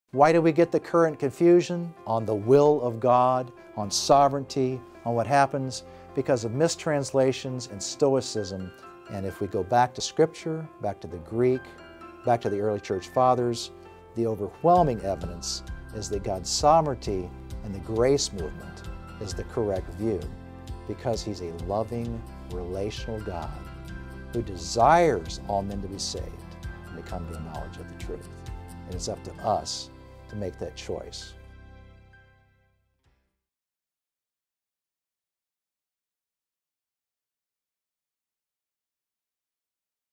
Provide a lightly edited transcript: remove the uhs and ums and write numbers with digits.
Why do we get the current confusion on the will of God, on sovereignty, on what happens? Because of mistranslations and Stoicism. And if we go back to Scripture, back to the Greek, back to the early church fathers, the overwhelming evidence is that God's sovereignty and the grace movement is the correct view, because He's a loving, relational God who desires all men to be saved and to come to the knowledge of the truth. And it's up to us to make that choice.